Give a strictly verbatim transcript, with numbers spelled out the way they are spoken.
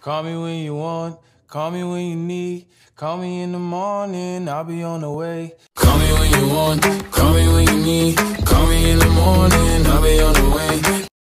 Call me when you want, call me when you need. Call me in the morning, I'll be on the way. Call me when you want, call me when you need.